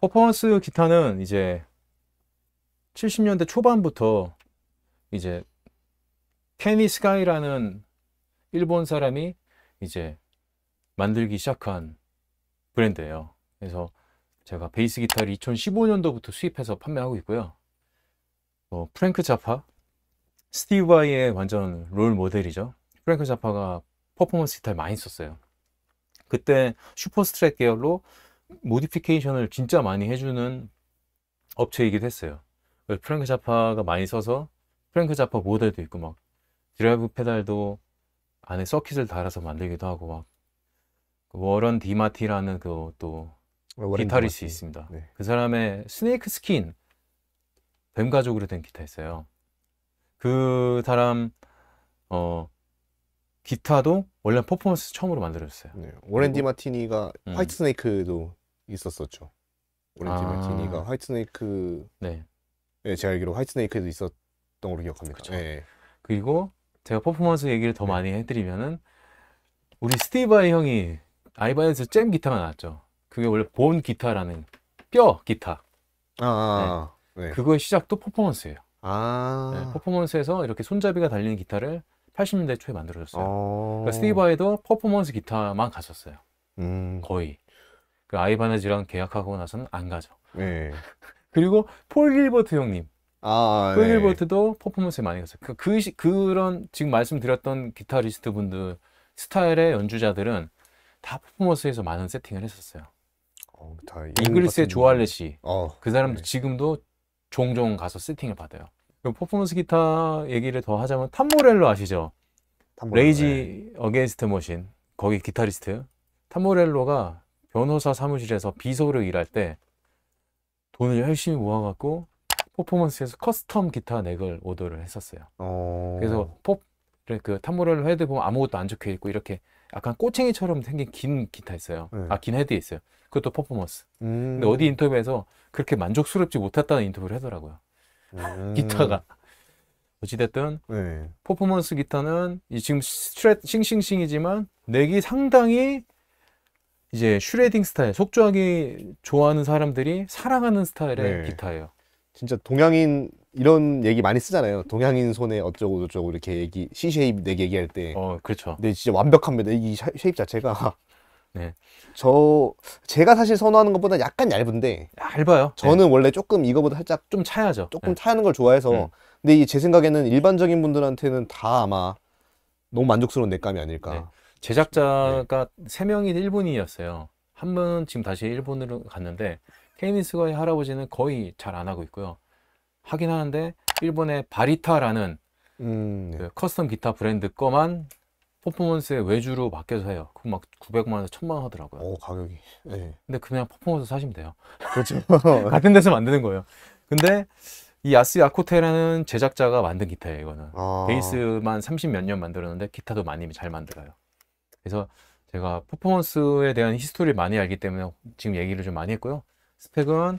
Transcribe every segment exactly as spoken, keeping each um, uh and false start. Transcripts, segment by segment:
퍼포먼스 기타는 이제 칠십 년대 초반부터 이제 케니 스카이라는 일본 사람이 이제 만들기 시작한 브랜드예요. 그래서 제가 베이스 기타를 이천십오 년도부터 수입해서 판매하고 있고요. 어, 프랭크 자파, 스티브 바이의 완전 롤 모델이죠. 프랭크 자파가 퍼포먼스 기타를 많이 썼어요. 그때 슈퍼 스트랩 계열로 모디피케이션을 진짜 많이 해주는 업체이기도 했어요. 프랭크 자파가 많이 써서 프랭크 자파 모델도 있고 막 드라이브 페달도 안에 서킷을 달아서 만들기도 하고 막 워런 디마티라는 그 또 기타리스트 있습니다. 네. 그 사람의 스네이크 스킨 뱀 가죽으로 된 기타 있어요. 그 사람 어 기타도 원래 퍼포먼스 처음으로 만들어졌어요. 네. 워렌 디마티니가 음. 화이트 스네이크도 있었었죠. 워렌 아. 디마티니가 화이트 스네이크, 네. 네, 제가 알기로 화이트 스네이크에도 있었던 걸로 기억합니다. 그쵸. 네. 그리고 제가 퍼포먼스 얘기를 더 네. 많이 해드리면은 우리 스티브 아이 형이 아이바에서 잼 기타가 나왔죠. 그게 원래 본 기타라는 뼈 기타. 아, 아, 네. 네. 그거의 시작도 퍼포먼스예요. 아. 네, 퍼포먼스에서 이렇게 손잡이가 달리는 기타를 팔십 년대 초에 만들어졌어요. 어... 그러니까 스티브 아이도 퍼포먼스 기타만 갔었어요. 음. 거의. 그 아이바네즈랑 계약하고 나서는 안 가죠. 네. 그리고 폴 길버트 형님. 아, 폴 네. 길버트도 퍼포먼스에 많이 갔어요. 그, 그, 시- 그런 지금 말씀드렸던 기타리스트 분들 스타일의 연주자들은 다 퍼포먼스에서 많은 세팅을 했었어요. 어, 다 이글스의 조알렛이 어, 그 사람도 네. 지금도 종종 가서 세팅을 받아요. 그리고 퍼포먼스 기타 얘기를 더 하자면 탐 모렐로 아시죠? 탐모렐로, 레이지 어게인스트 머신 거기 기타리스트 탐 모렐로가 변호사 사무실에서 비서로 일할 때 돈을 열심히 모아갖고 퍼포먼스에서 커스텀 기타 넥을 오더를 했었어요. 어... 그래서 pop그 탐 모렐로 헤드 보면 아무것도 안 적혀 있고 이렇게 약간 꼬챙이처럼 생긴 긴 기타 있어요. 네. 아, 긴 헤드 있어요. 그것도 퍼포먼스. 음... 근데 어디 인터뷰에서 그렇게 만족스럽지 못했다는 인터뷰를 하더라고요. 음... 기타가. 어찌됐든 네. 퍼포먼스 기타는 이 지금 스트레 싱싱싱이지만 넥이 상당히 이제 슈레딩 스타일, 속주하기 좋아하는 사람들이 사랑하는 스타일의 네. 기타예요. 진짜 동양인 이런 얘기 많이 쓰잖아요. 동양인 손에 어쩌고 저쩌고 이렇게 얘기 C-쉐입 넥 얘기할 때. 어, 그렇죠. 근데 진짜 완벽합니다. 이 샤- 쉐입 자체가. 네. 저 제가 사실 선호하는 것보다 약간 얇은데 얇아요. 저는 원래 조금 이거보다 살짝 좀 차야죠. 조금 네. 타는 걸 좋아해서. 음. 근데 이 제 생각에는 일반적인 분들한테는 다 아마 너무 만족스러운 넥감이 아닐까. 네. 제작자가 세 명이 일본인이었어요. 한 분은 지금 다시 일본으로 갔는데 케이니스가의 할아버지는 거의 잘 안 하고 있고요. 하긴 하는데 일본의 바리타라는 음, 네. 그 커스텀 기타 브랜드 거만 퍼포먼스의 외주로 맡겨서 해요. 그거 막 구백만 원에서 천만 원 하더라고요. 오, 가격이. 네. 근데 그냥 퍼포먼스 사시면 돼요. 그렇죠. 같은 데서 만드는 거예요. 근데 이 야스 야코테라는 제작자가 만든 기타예요. 이거는 아. 베이스만 삼십 몇 년 만들었는데 기타도 많이 잘 만들어요. 그래서 제가 퍼포먼스에 대한 히스토리를 많이 알기 때문에 지금 얘기를 좀 많이 했고요. 스펙은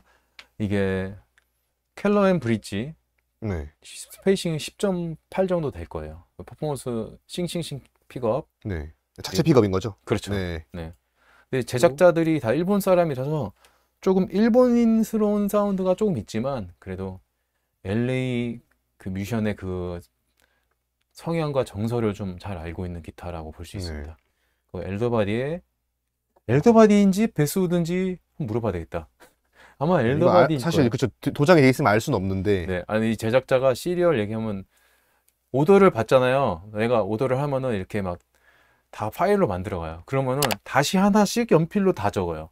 이게 켈러 앤 브릿지 네. 스페이싱이 십 점 팔 정도 될 거예요. 퍼포먼스 싱싱싱 픽업. 네. 자체 픽업인 거죠? 그렇죠. 네. 근데 제작자들이 다 일본 사람이라서 조금 일본인스러운 사운드가 조금 있지만 그래도 엘에이 그 뮤지션의 그 성향과 정서를 좀 잘 알고 있는 기타라고 볼 수 네. 있습니다. 그 엘더바디의 엘더바디인지 베스우드인지 물어봐야 되겠다. 아마 이거 알- 엘더바디 사실 그쵸 도장에 돼 있으면 알 수는 없는데. 네, 아니 제작자가 시리얼 얘기하면 오더를 받잖아요. 내가 오더를 하면은 이렇게 막 다 파일로 만들어가요. 그러면은 다시 하나씩 연필로 다 적어요.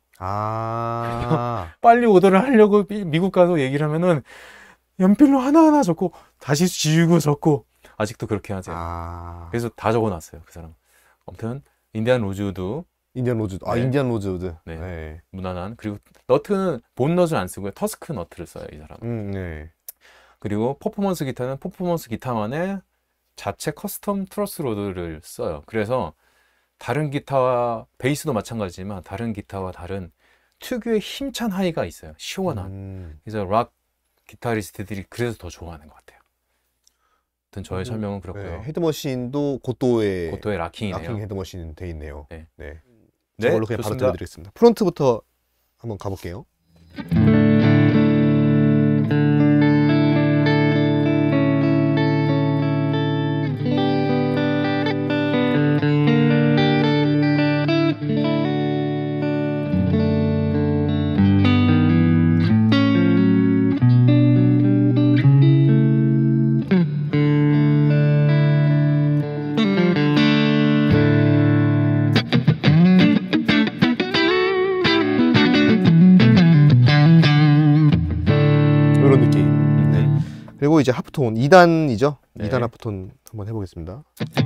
아. 빨리 오더를 하려고 미- 미국 가서 얘기를 하면은 연필로 하나하나 적고 다시 지우고 적고 아직도 그렇게 하세요. 아. 그래서 다 적어놨어요, 그 사람. 아무튼 인디안 로즈우드 인디안 로즈우드. 아, 네. 인디안 로즈우드. 네. 네. 무난한. 그리고 너트는 본넛을 안 쓰고요, 터스크 너트를 써요, 이 사람은. 음, 네. 그리고 퍼포먼스 기타는 퍼포먼스 기타만의 자체 커스텀 트러스 로드를 써요. 그래서 다른 기타와 베이스도 마찬가지지만 다른 기타와 다른 특유의 힘찬 하이가 있어요. 시원한. 음. 그래서 락 기타리스트들이 그래서 더 좋아하는 것 같아요. 아무튼 저의 음, 설명은 그렇고요. 네. 헤드머신도 고토의 고토의 락킹이네요. 락킹 헤드머신 돼 있네요. 네. 네. 네, 저걸로 그냥 바로 좋습니다. 들려드리겠습니다. 프론트부터 한번 가볼게요. 이런 느낌. 네. 그리고 이제 하프톤 이 단이죠. 네. 이 단 하프톤 한번 해보겠습니다.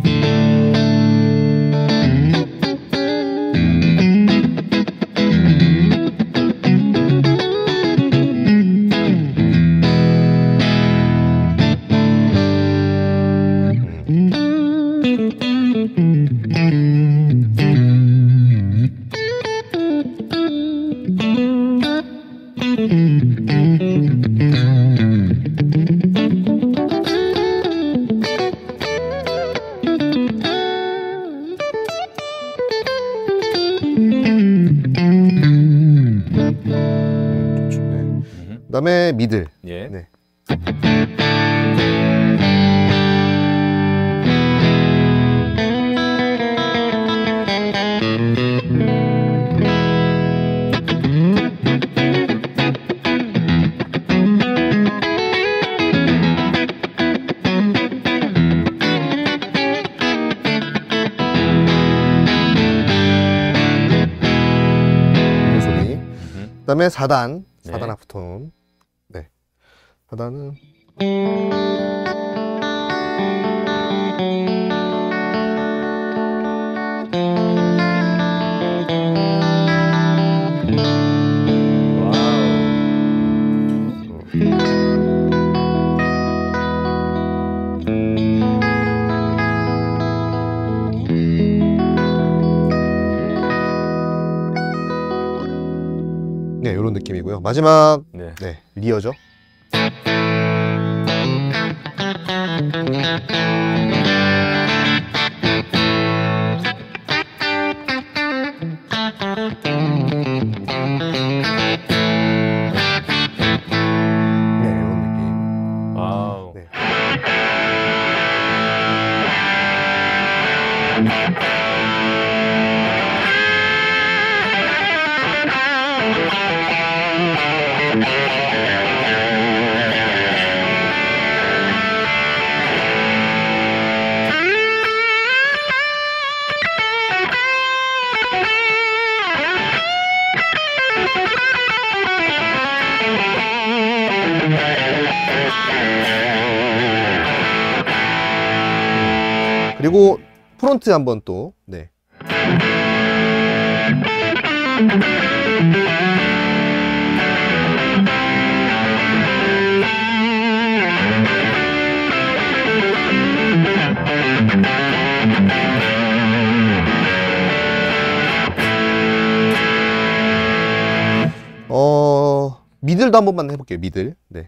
좋죠. 네. 그다음에 미들. 예. 네. 이 소리. 그다음에 사 단. 사 단 네. 하프톤. 네. 사 단은 네, 이런 느낌이고요. 마지막 네. 네, 리어죠. 네, 이런 느낌. 와우. 네. 그리고 프론트 한번 또 네. 어, 미들도 한 번만 해볼게요. 미들. 네.